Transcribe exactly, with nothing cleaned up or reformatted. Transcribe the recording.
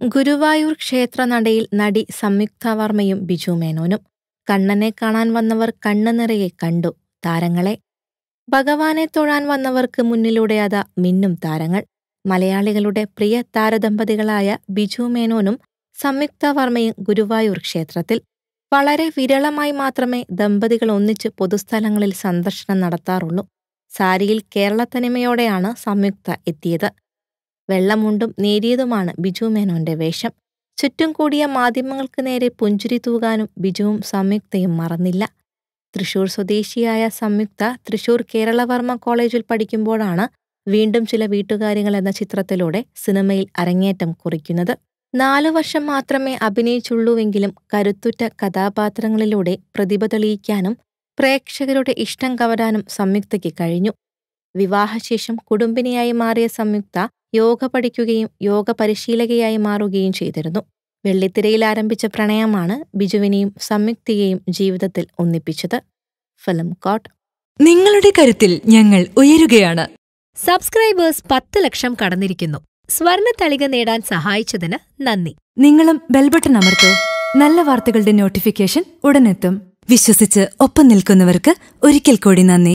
ഗുരുവായൂർ ക്ഷേത്രനടയിൽ നടി സംയുക്ത വർമ്മയും ബിജു മേനോനും. കണ്ണനെ കാണാൻ വന്നവർ കണ്ണു നിറയെ കണ്ടു താരങ്ങളെ. ഭഗവാനെ തൊഴാൻ വന്നവർക്ക് മുന്നിലൂടെ അതാ മിന്നും താരങ്ങൾ. മലയാളികളുടെ പ്രിയ താരദമ്പതികളായ ബിജു മേനോനും സംയുക്ത വർമ്മയും ഗുരുവായൂർ ക്ഷേത്രത്തിൽ. വളരെ വിരളമായി മാത്രമേ ദമ്പതികൾ ഒന്നിച്ച് പൊതുസ്ഥലങ്ങളിൽ സന്ദർശനം നടത്താറുള്ളൂ. സാരിയിൽ കേരളത്തനിമയോടെയാണ് സംയുക്ത എത്തിയത്. വെള്ളമുണ്ടും നേരിയതുമാണ് ബിജു മേനോന്റെ വേഷം. ചുറ്റും കൂടിയ മാധ്യമങ്ങൾക്ക് നേരെ പുഞ്ചിരി തൂകാനും ബിജുവും സംയുക്തയും മറന്നില്ല. തൃശൂർ സ്വദേശിയായ സംയുക്ത തൃശൂർ കേരളവർമ്മ കോളേജിൽ പഠിക്കുമ്പോഴാണ് വീണ്ടും ചില വീട്ടുകാര്യങ്ങൾ എന്ന ചിത്രത്തിലൂടെ സിനിമയിൽ അരങ്ങേറ്റം കുറിക്കുന്നത്. നാലു വർഷം മാത്രമേ അഭിനയിച്ചുള്ളൂവെങ്കിലും കരുത്തുറ്റ കഥാപാത്രങ്ങളിലൂടെ പ്രതിഭ തെളിയിക്കാനും പ്രേക്ഷകരുടെ ഇഷ്ടം കവരാനും സംയുക്തയ്ക്ക് കഴിഞ്ഞു. വിവാഹശേഷം കുടുംബിനിയായി മാറിയ സംയുക്ത യോഗ പഠിക്കുകയും യോഗ പരിശീലകയായി മാറുകയും ചെയ്തിരുന്നു. വെള്ളിത്തിരയിൽ ആരംഭിച്ച പ്രണയമാണ് ബിജുവിനെയും സംയുക്തയെയും ജീവിതത്തിൽ ഒന്നിപ്പിച്ചത്. Film coat. നിങ്ങളുടെ കരുത്തിൽ ഞങ്ങൾ ഉയരുകയാണ്. സബ്സ്ക്രൈബേഴ്സ് പത്ത് ലക്ഷം കടന്നിരിക്കുന്നു. സ്വർണ തളിക നേടാൻ സഹായിച്ചതിന് നന്ദി. നിങ്ങളും ബെൽബട്ടൺ അമർത്തോ. നല്ല വാർത്തകളുടെ നോട്ടിഫിക്കേഷൻ ഉടനെത്തും. വിശ്വസിച്ച് ഒപ്പം നിൽക്കുന്നവർക്ക് ഒരിക്കൽ കൂടി നന്ദി.